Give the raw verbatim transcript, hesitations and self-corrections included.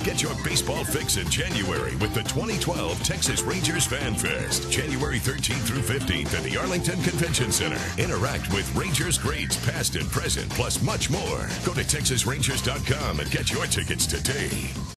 Get your baseball fix in January with the twenty twelve Texas Rangers Fan Fest, January thirteenth through fifteenth at the Arlington Convention Center. Interact with Rangers greats past and present, plus much more. Go to texas rangers dot com and get your tickets today.